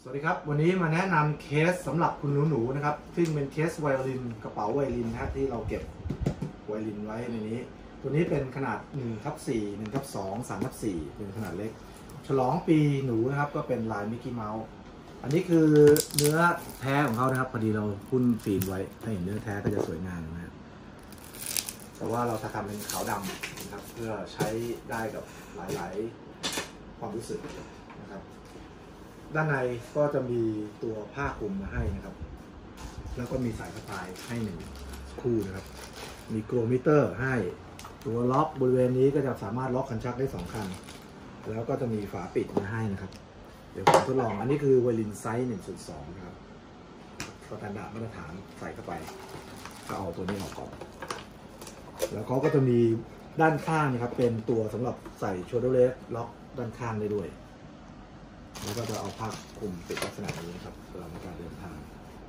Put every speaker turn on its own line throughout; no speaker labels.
วัสดีครับวันนี้มาแนะนำเคสสำหรับคุณหนูๆนะครับซึ่งเป็นเคสไวโอลินกระเป๋าไวโอลินนะที่เราเก็บไวโอลินไว้ในนี้ตัวนี้เป็นขนาด 1/4 1/2 3/4 เป็นขนาดเล็กฉลองปีหนูนะครับก็เป็นลายมิกกี้เมาส์อันนี้คือเนื้อแท้ของเขานะครับพอดีเราพุ่นฟิล์มไว้ถ้าเห็นเนื้อแท้ก็จะสวยงามนะครับแต่ว่าเราทำเป็นขาวดำนะครับเพื่อใช้ได้กับหลายๆความรู้สึกนะครับด้านในก็จะมีตัวผ้าคลุมมาให้นะครับแล้วก็มีสายสะพายให้1คู่นะครับมีโกลมิเตอร์ให้ตัวล็อกบริเวณนี้ก็จะสามารถล็อกคันชักได้2คันแล้วก็จะมีฝาปิดมาให้นะครับเดี๋ยวผมทดลองอันนี้คือไวโอลินไซส์ 1/2 นะครับสแตนดาร์ดมาตรฐานใส่เข้าไปก็เอาตัวนี้ออกก่อนแล้วเขาก็จะมีด้านข้างนะครับเป็นตัวสำหรับใส่โชว์เดอร์เลสล็อกด้านข้างได้ด้วยแล้วก็จะเอาผ้าคลุมปิดลักษณะนี้นะครับสำหรับการเดินทาง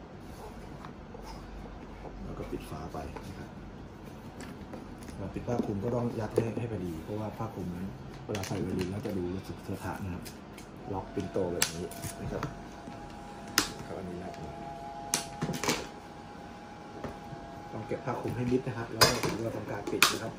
แล้วก็ปิดฝาไปนะครับปิดผ้าคลุมก็ต้องยัดให้พอดีเพราะว่าผ้าคลุมนั้นเวลาใส่ไวโอลินแล้วจะดูรู้สึกเถอะทะนะครับล็อกปินโตแบบนี้นะครับอันนี้นะต้องเก็บผ้าคลุมให้มิดนะครับแล้วถึงเราทำการปิดนะครับ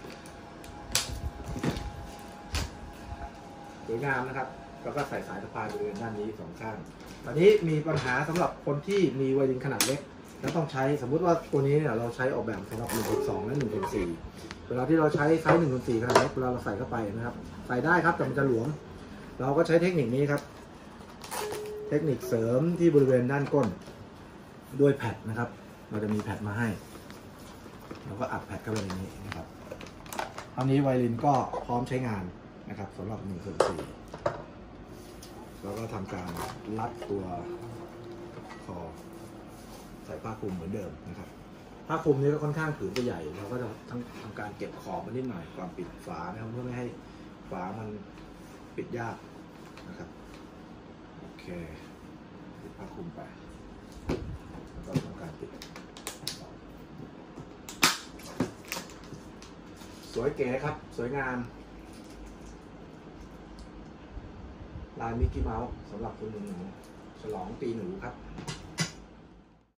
สวยงามนะครับแล้วก็ใส่สายสะพายบริเวณด้านนี้2ข้างตอนนี้มีปัญหาสำหรับคนที่มีไวโอลินขนาดเล็กแล้วต้องใช้สมมุติว่าตัวนี้เนี่ยเราใช้ออกแบบสำหรับ 1/2 และ 1/4 เวลาที่เราใช้ไซส์ 1/4 ขนาดเล็กเวลาเราใส่เข้าไปนะครับใส่ได้ครับแต่มันจะหลวมเราก็ใช้เทคนิคนี้ครับเทคนิคเสริมที่บริเวณด้านก้นด้วยแพดนะครับเราจะมีแพดมาให้เราก็อัดแพดเข้าไปในนี้นะครับตอนนี้ไวโอลินก็พร้อมใช้งานนะครับสำหรับ 1/4แล้วก็ทำการรัดตัวคอใส่ผ้าคลุมเหมือนเดิมนะครับผ้าคลุมนี้ก็ค่อนข้างผืนจะใหญ่เราก็จะทำการเก็บขอบมันนิดหน่อยก่อนปิดฝานะครับเพื่อไม่ให้ฝามันปิดยากนะครับโอเคปิดผ้าคลุมไปแล้วก็ทำการปิดสวยเก๋ครับสวยงามลายมิกกี้เมาส์สำหรับคุณหนูฉลองปีหนูครับ